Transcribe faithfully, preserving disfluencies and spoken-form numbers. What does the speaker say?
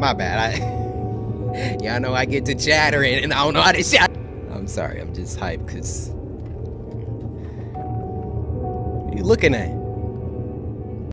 My bad. I, y'all know I get to chattering and I don't know how to shout. I'm sorry. I'm just hyped because. What are you looking at?